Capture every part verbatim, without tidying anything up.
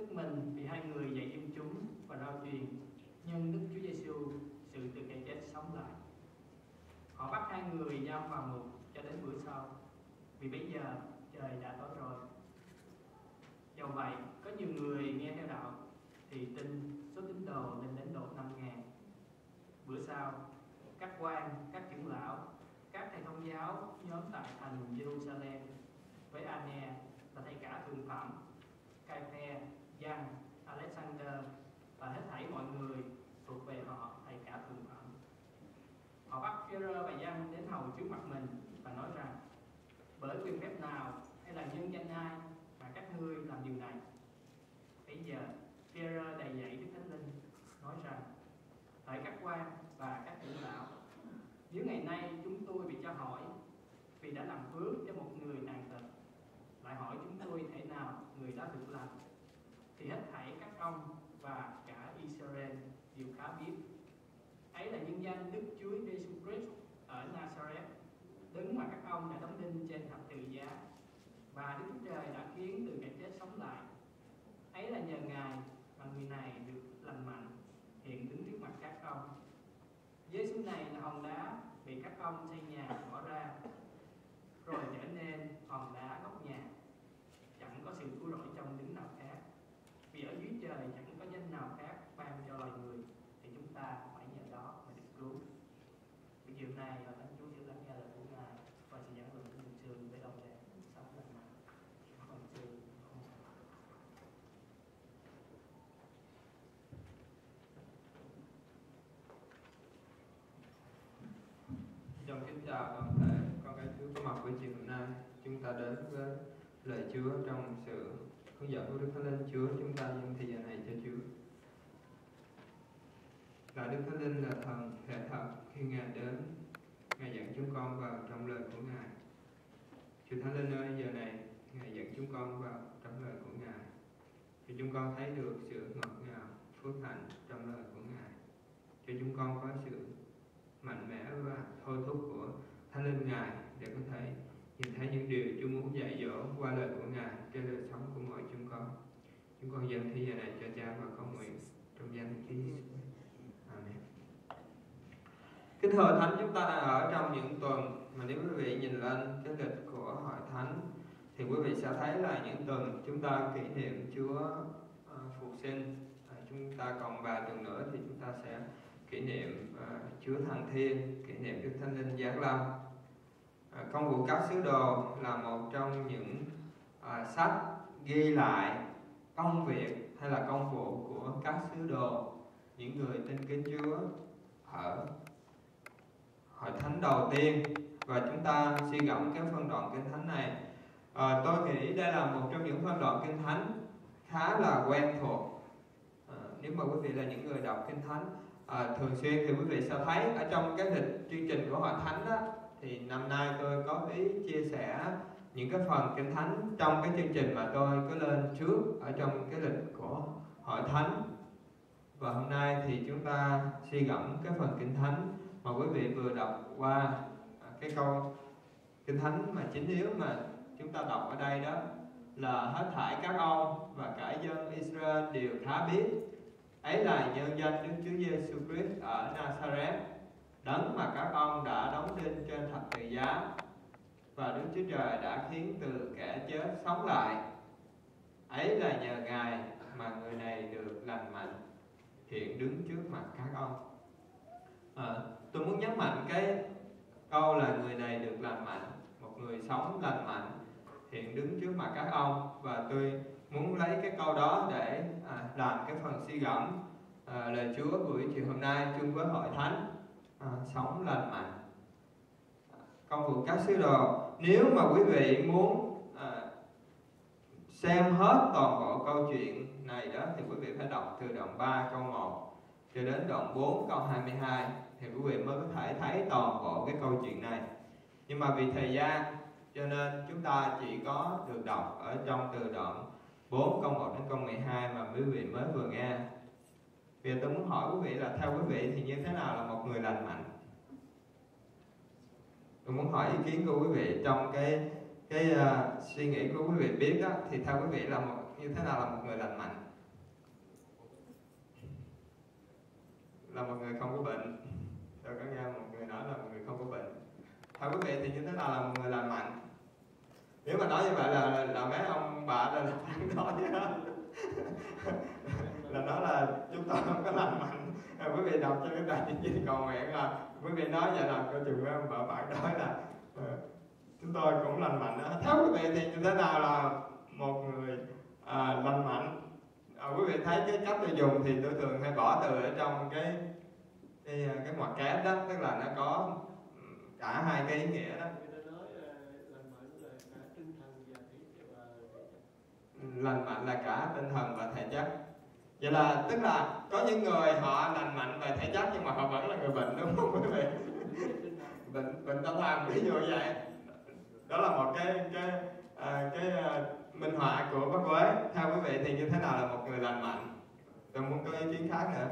tức mình vì hai người dạy dân chúng và rao truyền nhân Đức Chúa Giêsu sự từ kẻ chết sống lại. Họ bắt hai người giam vào ngục cho đến bữa sau, vì bây giờ trời đã tối rồi. Dầu vậy, có nhiều người nghe theo đạo thì tin, số tín đồ lên đến độ năm ngàn. Bữa sau, các quan, các trưởng lão, các thầy thông giáo nhóm tại thành Jerusalem với Anne là thầy cả thượng phẩm, Cai-phe, Giăng, Alexander và hết thảy mọi người thuộc về họ thầy cả thượng phẩm. Họ bắt Phêrô và Giăng đến hầu trước mặt mình và nói rằng: bởi quyền phép nào hay là nhân danh ai mà các ngươi làm điều này? Bây giờ Phêrô đầy dẫy Đức Thánh Linh nói rằng: hỡi các quan và các trưởng lão, nếu ngày nay chúng tôi bị cho hỏi vì đã làm phước cho một người tàn tật, lại hỏi chúng tôi thể nào người đó được lành, thì hết thảy các ông và cả Israel đều khá biết. Ấy là nhân danh Đức Chúa Giêsu Christ ở Nazareth, đấng mà các ông đã đóng đinh trên thập tự giá, và Đức Chúa Trời đã khiến từ kẻ chết sống lại. Ấy là nhờ Ngài mà người này được lành mạnh, hiện đứng trước mặt các ông. Giêsu này là hòn đá bị các ông xây nhà bỏ ra, rồi trở nên hòn đá góc nhà. Chẳng có sự cứu rỗi trong đấng nào khác, vì ở dưới trời chẳng có danh nào khác ban cho loài người, thì chúng ta phải nhờ đó mà được cứu. Buổi chiều nay là Thánh Chúa sẽ lắng nghe lời của Ngài và sẽ giảng luận của Mục sư với đồng đề sống lành mạnh. Mục sư Trong kính chào toàn thể con cái Chúa có mặt buổi chiều hôm nay. Chúng ta đến với lời Chúa trong sự hướng dẫn của Đức Thánh Linh Chúa. Chúng ta dâng thời giờ này cho Chúa. Là Đức Thánh Linh là thần thể thật, khi Ngài đến, Ngài dẫn chúng con vào trong lời của Ngài. Chúa Thánh Linh ơi, giờ này Ngài dẫn chúng con vào trong lời của Ngài, thì chúng con thấy được sự ngọt ngào, phước hạnh trong lời của Ngài. Cho chúng con có sự mạnh mẽ và thôi thúc của Thánh Linh Ngài để có thể nhìn thấy những điều Chúa muốn dạy dỗ qua lời của Ngài trên đời sống của mọi chúng con. Chúng con dâng thi giờ này cho Cha và cầu nguyện trong danh Chúa Giêsu. Amen. Kính thưa Hội Thánh, chúng ta đang ở trong những tuần mà nếu quý vị nhìn lên cái lịch của Hội Thánh thì quý vị sẽ thấy là những tuần chúng ta kỷ niệm Chúa uh, phục sinh. Uh, chúng ta còn vài tuần nữa thì chúng ta sẽ kỷ niệm uh, Chúa Thăng Thiên, kỷ niệm Đức Thánh Linh giáng lâm. Uh, công vụ các sứ đồ là một trong những uh, sách ghi lại công việc hay là công vụ của các sứ đồ, những người tin kính Chúa ở Hội Thánh đầu tiên. Và chúng ta suy gẫm cái phân đoạn Kinh Thánh này. À, tôi nghĩ đây là một trong những phân đoạn Kinh Thánh khá là quen thuộc. À, nếu mà quý vị là những người đọc Kinh Thánh à, thường xuyên thì quý vị sẽ thấy ở trong cái lịch chương trình của Hội Thánh đó, thì năm nay tôi có ý chia sẻ những cái phần Kinh Thánh trong cái chương trình mà tôi có lên trước ở trong cái lịch của Hội Thánh. Và hôm nay thì chúng ta suy gẫm cái phần Kinh Thánh mà quý vị vừa đọc qua cái câu Kinh Thánh mà chính yếu mà chúng ta đọc ở đây, đó là hết thảy các ông và cả dân Israel đều khá biết. Ấy là nhân danh Đức Chúa Giêsu Christ ở Nazareth, đấng mà các ông đã đóng đinh trên thập tự giá, và Đức Chúa Trời đã khiến từ kẻ chết sống lại. Ấy là nhờ Ngài mà người này được lành mạnh, hiện đứng trước mặt các ông. À, tôi muốn nhấn mạnh cái câu là người này được lành mạnh, một người sống lành mạnh, hiện đứng trước mặt các ông. Và tôi muốn lấy cái câu đó để à, làm cái phần suy gẫm à, lời Chúa buổi chiều hôm nay chung với Hội Thánh. À, sống lành mạnh, à, công vụ các sứ đồ. Nếu mà quý vị muốn à, xem hết toàn bộ câu chuyện này đó thì quý vị phải đọc từ đoạn ba câu một cho đến đoạn bốn câu hai mươi hai thì quý vị mới có thể thấy toàn bộ cái câu chuyện này. Nhưng mà vì thời gian cho nên chúng ta chỉ có được đọc ở trong từ đoạn bốn câu một đến câu mười hai mà quý vị mới vừa nghe. Bây giờ tôi muốn hỏi quý vị là theo quý vị thì như thế nào là một người lành mạnh? Tôi muốn hỏi ý kiến của quý vị trong cái cái uh, suy nghĩ của quý vị biết đó, thì theo quý vị là một như thế nào là một người lành mạnh? là một người không có bệnh. Tôi có nghe một người nói là một người không có bệnh. Theo quý vị thì như thế nào là một người lành mạnh? Nếu mà nói như vậy là là, là mấy ông bà là phản đối chứ là nói là chúng tôi không có lành mạnh. À, quý vị đọc cho cái bài chỉ cầu nguyện là quý vị nói vậy là coi chừng mấy ông bà phản đối là uh, chúng tôi cũng lành mạnh đó. Theo quý vị thì như thế nào là một người à, lành mạnh? À, quý vị thấy cái cách tôi dùng thì tôi thường hay bỏ từ ở trong cái cái cái ngoặc kép đó, tức là nó có cả hai cái ý nghĩa đó. Lành mạnh là cả tinh thần và thể chất. Vậy là tức là có những người họ lành mạnh về thể chất nhưng mà họ vẫn là người bệnh, đúng không quý vị? bệnh bệnh tâm thần ví dụ vậy. Đó là một cái cái à, cái à, minh họa của bác Quế. Theo quý vị thì như thế nào là một người lành mạnh? Tôi muốn có ý kiến khác nữa.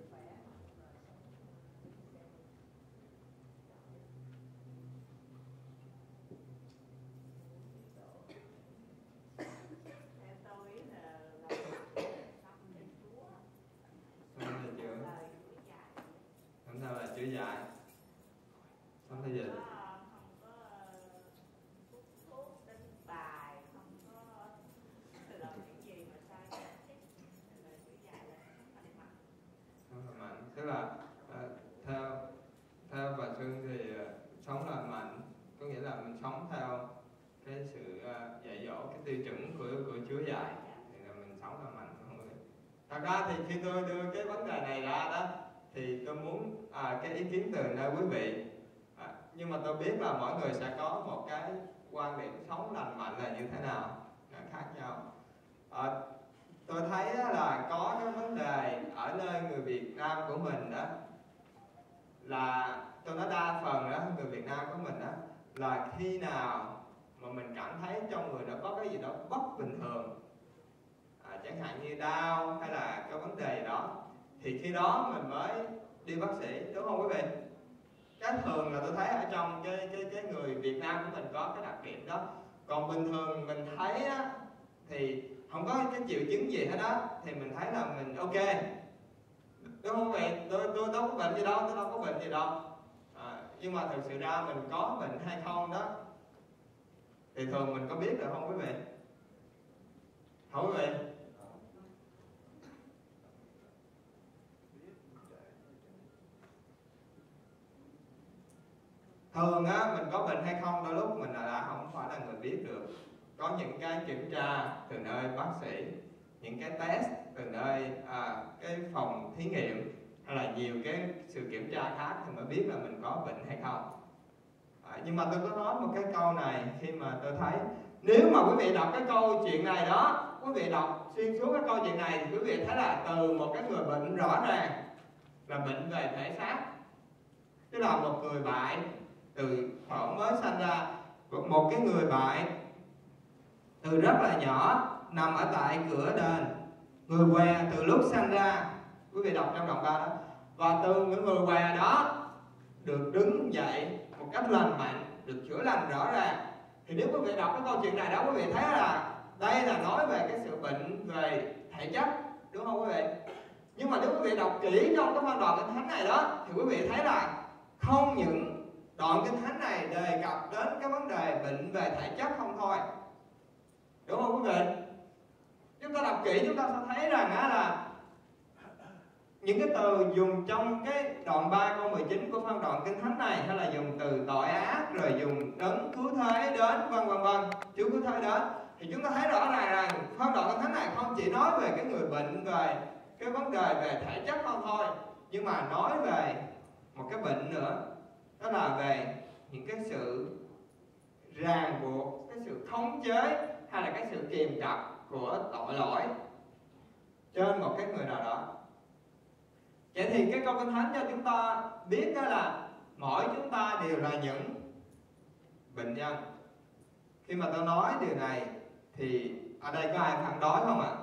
Sao là chữa dại? Sống theo dịch. Tức là uh, theo theo bà Xuân thì uh, sống lành mạnh có nghĩa là mình sống theo cái sự uh, dạy dỗ, cái tiêu chuẩn của của Chúa dạy thì là mình sống lành mạnh, không được. Thật ra thì khi tôi đưa cái vấn đề này ra đó thì tôi muốn à, cái ý kiến từ nơi quý vị, à, nhưng mà tôi biết là mỗi người sẽ có một cái quan điểm sống lành mạnh là như thế nào, là khác nhau. À, tôi thấy là có cái vấn đề ở nơi người Việt Nam của mình đó, là tôi nói đa phần đó, người Việt Nam của mình đó, là khi nào mà mình cảm thấy trong người đó có cái gì đó bất bình thường, à, chẳng hạn như đau hay là có vấn đề gì đó, thì khi đó mình mới đi bác sĩ, đúng không quý vị? Cái thường là tôi thấy ở trong cái cái cái người Việt Nam của mình có cái đặc điểm đó. Còn bình thường mình thấy á, thì không có cái triệu chứng gì hết đó, thì mình thấy là mình ok, đúng không quý vị? Tôi tôi đâu có bệnh gì đâu, tôi đâu có bệnh gì đâu. À, nhưng mà thực sự ra mình có bệnh hay không đó thì thường mình có biết được không quý vị? Không quý vị? Thường á, mình có bệnh hay không đôi lúc mình là không phải là người biết được. Có những cái kiểm tra từ nơi bác sĩ, những cái test từ nơi à, cái phòng thí nghiệm, hay là nhiều cái sự kiểm tra khác thì mới biết là mình có bệnh hay không. À, nhưng mà tôi có nói một cái câu này khi mà tôi thấy, nếu mà quý vị đọc cái câu chuyện này đó, quý vị đọc xuyên suốt cái câu chuyện này thì quý vị thấy là từ một cái người bệnh rõ ràng là bệnh về thể xác, tức là một người bại từ thuở mới sanh ra, một cái người bại từ rất là nhỏ nằm ở tại cửa đền, người què từ lúc sanh ra, quý vị đọc trong đoạn ba đó, và từ những người què đó được đứng dậy một cách lành mạnh, được chữa lành rõ ràng. Thì nếu quý vị đọc cái câu chuyện này đó, quý vị thấy là đây là nói về cái sự bệnh về thể chất, đúng không quý vị? Nhưng mà nếu quý vị đọc kỹ trong cái phân đoạn kinh thánh này đó, thì quý vị thấy là không những đoạn kinh thánh này đề cập đến cái vấn đề bệnh về thể chất không thôi, đúng không quý vị? Chúng ta đọc kỹ chúng ta sẽ thấy rằng á là những cái từ dùng trong cái đoạn ba câu mười chín của phân đoạn kinh thánh này, hay là dùng từ tội ác, rồi dùng đấng cứu thế đến, vân vân vân, Chúa cứu thế đến, thì chúng ta thấy rõ ràng rằng phân đoạn kinh thánh này không chỉ nói về cái người bệnh, về cái vấn đề về thể chất không thôi, nhưng mà nói về một cái bệnh nữa, đó là về những cái sự ràng buộc, cái sự khống chế, hay là cái sự kìm kẹp của tội lỗi trên một cái người nào đó. Vậy thì cái câu kinh thánh cho chúng ta biết đó là mỗi chúng ta đều là những bệnh nhân. Khi mà tôi nói điều này thì ở đây có ai phản đối không ạ?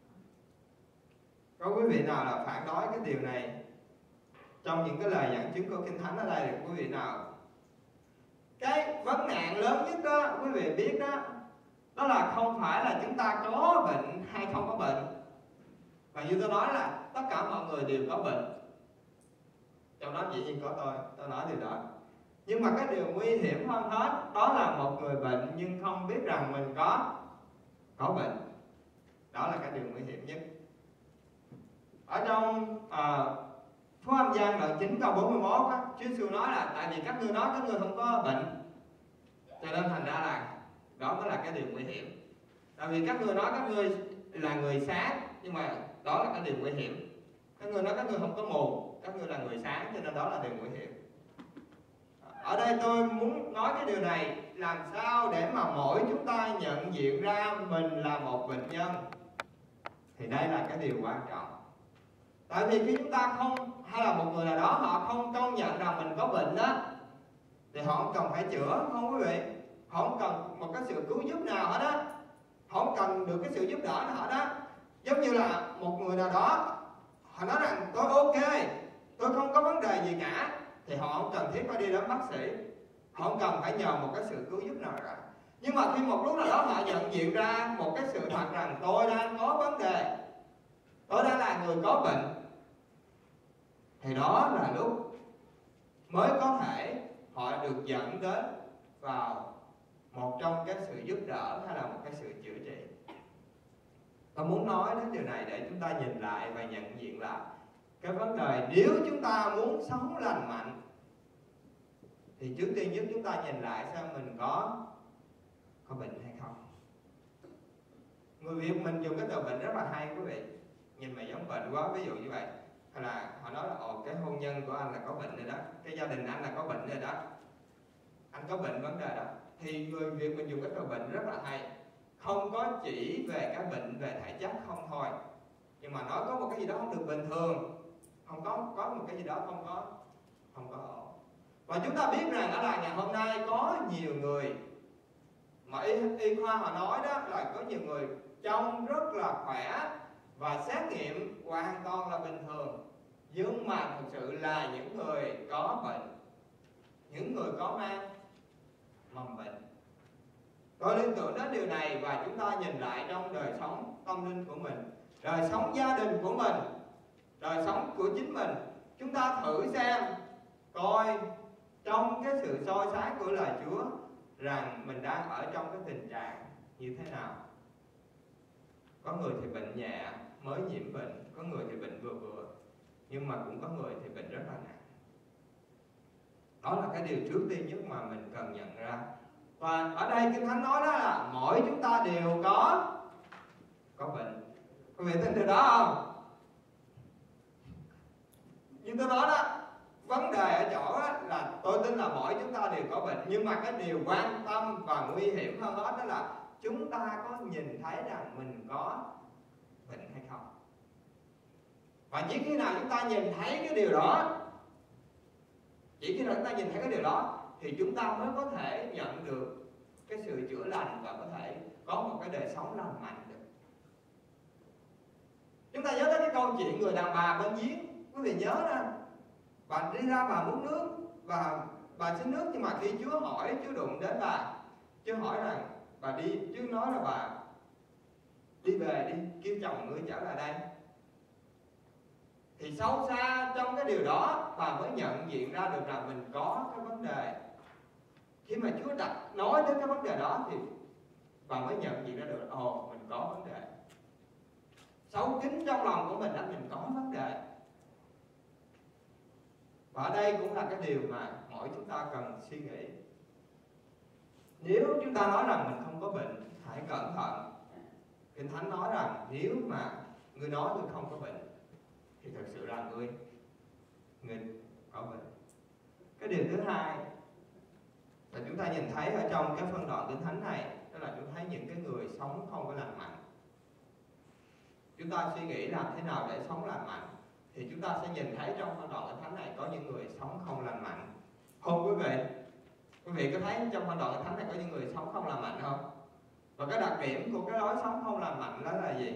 Có quý vị nào là phản đối cái điều này trong những cái lời dẫn chứng của kinh thánh ở đây được quý vị nào? Cái vấn nạn lớn nhất đó quý vị biết đó, đó là không phải là chúng ta có bệnh hay không có bệnh, mà như tôi nói là tất cả mọi người đều có bệnh. trong đó dĩ nhiên có tôi, tôi nói điều đó. Nhưng mà cái điều nguy hiểm hơn hết đó là một người bệnh nhưng không biết rằng mình có có bệnh. Đó là cái điều nguy hiểm nhất. Ở trong uh, Phúc Âm Giăng đoạn chín câu bốn mươi mốt á, Chúa Giêsu nói là tại vì các ngươi nói các ngươi không có bệnh, cho nên thành ra là đó mới là cái điều nguy hiểm. Tại vì các ngươi nói các ngươi là người sáng, nhưng mà đó là cái điều nguy hiểm. Các ngươi nói các ngươi không có mù, các ngươi là người sáng, cho nên đó là điều nguy hiểm. Ở đây tôi muốn nói cái điều này làm sao để mà mỗi chúng ta nhận diện ra mình là một bệnh nhân, thì đây là cái điều quan trọng. Tại vì khi chúng ta không, hay là một người nào đó họ không công nhận rằng mình có bệnh đó, thì họ không cần phải chữa, không quý vị. Họ không cần một cái sự cứu giúp nào hết á, họ không cần được cái sự giúp đỡ nào hết á. Giống như là một người nào đó họ nói rằng tôi ok, tôi không có vấn đề gì cả, thì họ không cần thiết phải đi đến bác sĩ, họ không cần phải nhờ một cái sự cứu giúp nào cả. Nhưng mà khi một lúc nào đó họ nhận diện ra một cái sự thật rằng tôi đang có vấn đề, tôi đang là người có bệnh, thì đó là lúc mới có thể họ được dẫn đến vào một trong cái sự giúp đỡ hay là một cái sự chữa trị. Tôi muốn nói đến điều này để chúng ta nhìn lại và nhận diện lại cái vấn đề. Nếu chúng ta muốn sống lành mạnh thì trước tiên nhất chúng ta nhìn lại xem mình có có bệnh hay không. Người Việt mình dùng cái từ bệnh rất là hay quý vị, nhìn mà giống bệnh quá, ví dụ như vậy. Hay là họ nói là ồ cái hôn nhân của anh là có bệnh rồi đó, cái gia đình anh là có bệnh rồi đó, anh có bệnh vấn đề đó. Thì người Việt mình dùng cái từ bệnh rất là hay, không có chỉ về cái bệnh về thể chất không thôi, nhưng mà nói có một cái gì đó không được bình thường, không có có một cái gì đó không có không có ổn. Và chúng ta biết rằng ở là ngày hôm nay có nhiều người mà y, y khoa họ nói đó là có nhiều người trông rất là khỏe và xét nghiệm hoàn toàn là bình thường, nhưng mà thực sự là những người có bệnh, những người có mang mầm bệnh. Tôi liên tưởng đến điều này và chúng ta nhìn lại trong đời sống tâm linh của mình, đời sống gia đình của mình, đời sống của chính mình. Chúng ta thử xem coi trong cái sự soi sáng của lời Chúa rằng mình đang ở trong cái tình trạng như thế nào. Có người thì bệnh nhẹ, mới nhiễm bệnh, có người thì bệnh vừa vừa, nhưng mà cũng có người thì bệnh rất là nặng. Đó là cái điều trước tiên nhất mà mình cần nhận ra. Và ở đây Kinh Thánh nói đó là mỗi chúng ta đều có có bệnh. Quý vị tin điều đó không? Như tôi nói đó, vấn đề ở chỗ đó là tôi tin là mỗi chúng ta đều có bệnh, nhưng mà cái điều quan tâm và nguy hiểm hơn hết đó là chúng ta có nhìn thấy rằng mình có bệnh hay không. Và chỉ khi nào chúng ta nhìn thấy cái điều đó, chỉ khi nào chúng ta nhìn thấy cái điều đó thì chúng ta mới có thể nhận được cái sự chữa lành và có thể có một cái đời sống lành mạnh được. Chúng ta nhớ tới cái câu chuyện người đàn bà bên giếng, quý vị nhớ đó, bà đi ra bà muốn nước và bà xin nước, nhưng mà khi Chúa hỏi, Chúa đụng đến bà, Chúa hỏi rằng bà đi, Chúa nói là bà đi về đi, kêu chồng ngươi trở lại đây. Thì sâu xa trong cái điều đó bà mới nhận diện ra được rằng mình có cái vấn đề. Khi mà Chúa đặt nói đến cái vấn đề đó thì bà mới nhận diện ra được ồ mình có vấn đề. Sâu kín trong lòng của mình là mình có vấn đề. Và ở đây cũng là cái điều mà mỗi chúng ta cần suy nghĩ. Nếu chúng ta nói rằng mình không có bệnh, hãy cẩn thận. Kinh Thánh nói rằng nếu mà ngươi nói ngươi không có bệnh thì thật sự là ngươi ngươi có bệnh. Cái điều thứ hai là chúng ta nhìn thấy ở trong cái phân đoạn Kinh Thánh này, đó là chúng thấy những cái người sống không có lành mạnh. Chúng ta suy nghĩ làm thế nào để sống lành mạnh thì chúng ta sẽ nhìn thấy trong phân đoạn Kinh Thánh này có những người sống không lành mạnh. Không quý vị? Quý vị có thấy trong phân đoạn Kinh Thánh này có những người sống không lành mạnh không? Và cái đặc điểm của cái lối sống không lành mạnh đó là gì?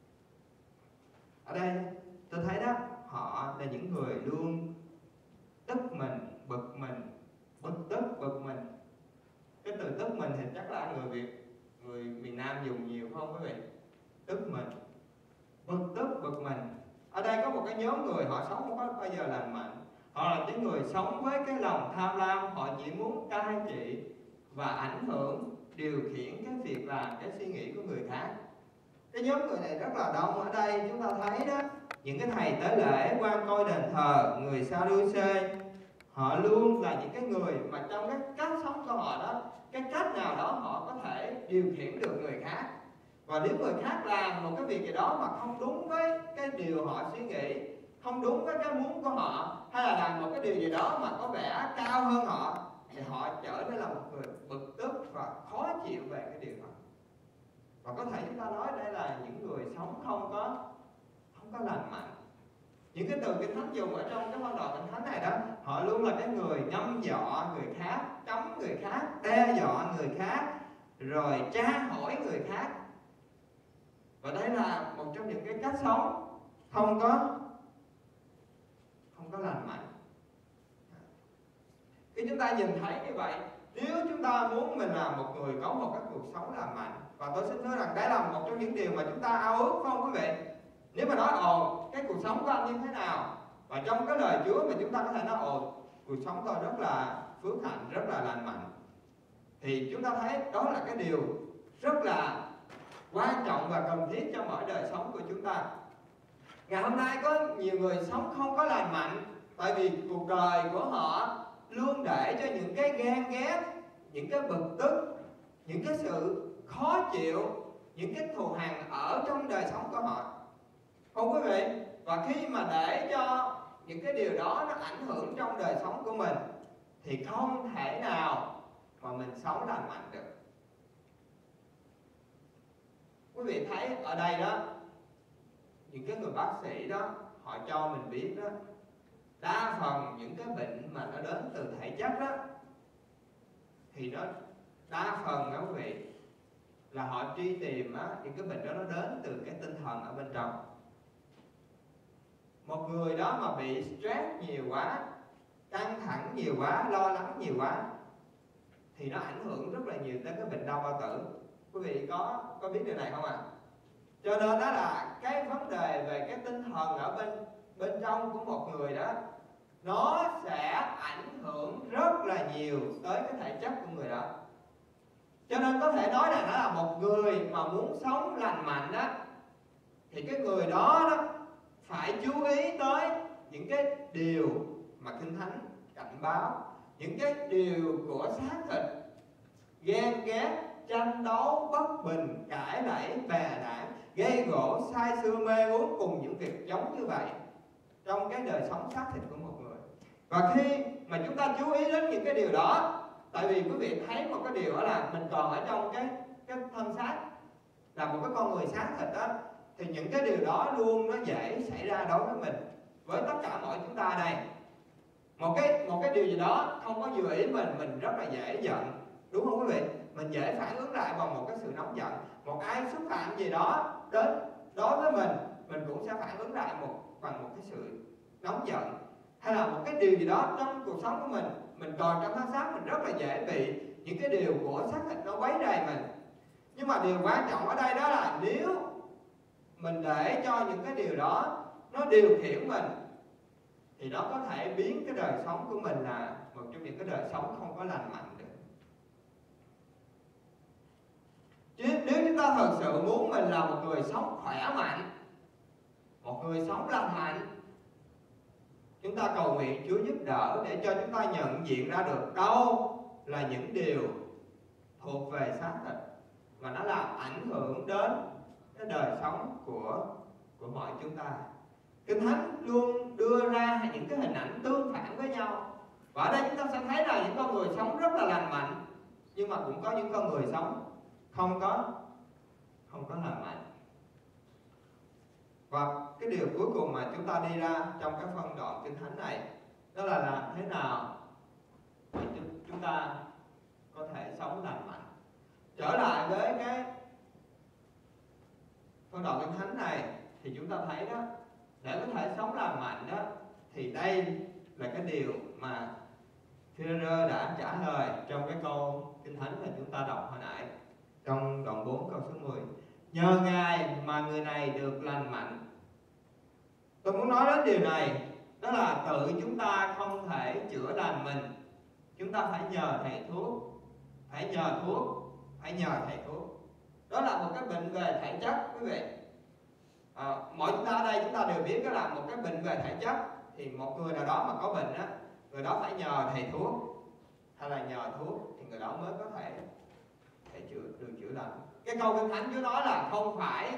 Ở đây tôi thấy đó, họ là những người luôn tức mình, bực mình, bực tức, bực mình. Cái từ tức mình thì chắc là người Việt, người miền Nam dùng nhiều không quý vị? Tức mình, bực tức, bực mình. Ở đây có một cái nhóm người họ sống không có bao giờ lành mạnh. Họ là những người sống với cái lòng tham lam, họ chỉ muốn cai trị và ảnh hưởng, điều khiển cái việc làm, cái suy nghĩ của người khác. Cái nhóm người này rất là đông. Ở đây chúng ta thấy đó, những cái thầy tế lễ, quan coi đền thờ, người Sa-đu-xê, họ luôn là những cái người mà trong cái cách sống của họ đó, cái cách nào đó họ có thể điều khiển được người khác. Và nếu người khác làm một cái việc gì đó mà không đúng với cái điều họ suy nghĩ, không đúng với cái muốn của họ, hay là làm một cái điều gì đó mà có vẻ cao hơn họ, thì họ trở nên là một người bực tức và khó chịu về cái điều đó. Và có thể chúng ta nói đây là những người sống không có không có lành mạnh. Những cái từ Kinh Thánh dùng ở trong cái phân đoạn Kinh Thánh này đó, họ luôn là cái người ngâm dọa người khác, cấm người khác, đe dọa người khác, rồi tra hỏi người khác. Và đây là một trong những cái cách sống không có không có lành mạnh. Khi chúng ta nhìn thấy như vậy, nếu chúng ta muốn mình là một người có một cái cuộc sống lành mạnh, và tôi xin nói rằng đây là một trong những điều mà chúng ta ao ước, phải không quý vị? Nếu mà nói ồ cái cuộc sống của anh như thế nào, và trong cái lời Chúa mà chúng ta có thể nói ồ cuộc sống tôi rất là phước hạnh, rất là lành mạnh, thì chúng ta thấy đó là cái điều rất là quan trọng và cần thiết cho mỗi đời sống của chúng ta. Ngày hôm nay có nhiều người sống không có lành mạnh, tại vì cuộc đời của họ luôn để cho những cái ghen ghét, những cái bực tức, những cái sự khó chịu, những cái thù hằn ở trong đời sống của họ, không quý vị? Và khi mà để cho những cái điều đó nó ảnh hưởng trong đời sống của mình, thì không thể nào mà mình sống lành mạnh được. Quý vị thấy ở đây đó, những cái người bác sĩ đó, họ cho mình biết đó, đa phần những cái bệnh mà nó đến từ thể chất đó, thì nó đa phần đó quý vị, là họ truy tìm á, những cái bệnh đó nó đến từ cái tinh thần ở bên trong. Một người đó mà bị stress nhiều quá, căng thẳng nhiều quá, lo lắng nhiều quá, thì nó ảnh hưởng rất là nhiều tới cái bệnh đau bao tử. Quý vị có có biết điều này không ạ? À? Cho nên đó là cái vấn đề về cái tinh thần ở bên bên trong của một người đó, nó sẽ ảnh hưởng rất là nhiều tới cái thể chất của người đó. Cho nên có thể nói là nó là một người mà muốn sống lành mạnh đó, thì cái người đó đó phải chú ý tới những cái điều mà Kinh Thánh cảnh báo, những cái điều của xác thịt, ghen ghét, tranh đấu, bất bình, cãi lẫy, bè đảng, gây gổ, sai xưa, mê uống, cùng những việc giống như vậy trong cái đời sống xác thịt của một người. Và khi mà chúng ta chú ý đến những cái điều đó, tại vì quý vị thấy một cái điều đó là mình còn ở trong cái cái thân xác, là một cái con người xác thịt đó, thì những cái điều đó luôn nó dễ xảy ra đối với mình, với tất cả mọi chúng ta đây. Một cái một cái điều gì đó không có vừa ý mình, mình rất là dễ giận, đúng không quý vị? Mình dễ phản ứng lại bằng một cái sự nóng giận. Một ai xúc phạm gì đó đến đối với mình, mình cũng sẽ phản ứng lại một bằng một cái sự nóng giận. Hay là một cái điều gì đó trong cuộc sống của mình, mình còn trong thân xác, mình rất là dễ bị những cái điều của xác thịt nó quấy rầy mình. Nhưng mà điều quan trọng ở đây đó là nếu mình để cho những cái điều đó nó điều khiển mình, thì nó có thể biến cái đời sống của mình là một trong những cái đời sống không có lành mạnh được. Chứ nếu chúng ta thật sự muốn mình là một người sống khỏe mạnh, một người sống lành mạnh, chúng ta cầu nguyện Chúa giúp đỡ để cho chúng ta nhận diện ra được đâu là những điều thuộc về xác thịt và nó làm ảnh hưởng đến cái đời sống của của mọi chúng ta. Kinh Thánh luôn đưa ra những cái hình ảnh tương phản với nhau. Và ở đây chúng ta sẽ thấy là những con người sống rất là lành mạnh, nhưng mà cũng có những con người sống không có không có lành mạnh. Và cái điều cuối cùng mà chúng ta đi ra trong cái phân đoạn Kinh Thánh này, đó là làm thế nào để chúng ta có thể sống lành mạnh. Trở lại với cái phân đoạn Kinh Thánh này thì chúng ta thấy đó, để có thể sống lành mạnh đó, thì đây là cái điều mà Phi-e-rơ đã trả lời trong cái câu Kinh Thánh mà chúng ta đọc hồi nãy, trong đoạn bốn câu số mười. Nhờ Ngài mà người này được lành mạnh. Tôi muốn nói đến điều này Đó là tự chúng ta không thể chữa lành mình, chúng ta phải nhờ thầy thuốc, phải nhờ thuốc, phải nhờ thầy thuốc. Đó là một cái bệnh về thể chất quý vị. À, mỗi chúng ta ở đây chúng ta đều biết đó là một cái bệnh về thể chất, thì một người nào đó mà có bệnh á, người đó phải nhờ thầy thuốc hay là nhờ thuốc thì người đó mới có thể thể chữa được chữa lành. Cái câu Kinh Thánh Chúa nói là không phải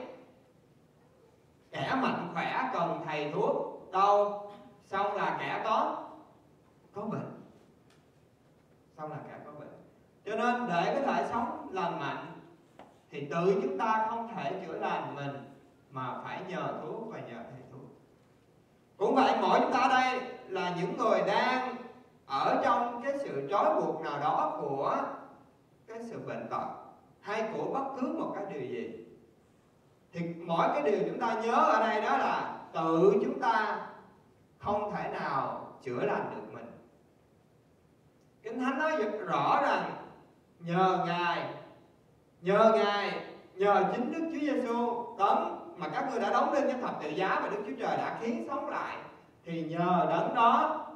kẻ mạnh khỏe cần thầy thuốc đâu, xong là kẻ có có bệnh, xong là kẻ có bệnh. Cho nên để có thể sống lành mạnh thì tự chúng ta không thể chữa lành mình, mà phải nhờ thuốc và nhờ thầy thuốc. Cũng vậy, mỗi chúng ta ở đây là những người đang ở trong cái sự trói buộc nào đó của cái sự bệnh tật hay của bất cứ một cái điều gì, thì mỗi cái điều chúng ta nhớ ở đây đó là tự chúng ta không thể nào chữa lành được mình. Kinh Thánh nói rõ rằng nhờ Ngài, nhờ Ngài, nhờ chính Đức Chúa Giêsu đấng mà các ngươi đã đóng lên trên thập tự giá và Đức Chúa Trời đã khiến sống lại, thì nhờ đấng đó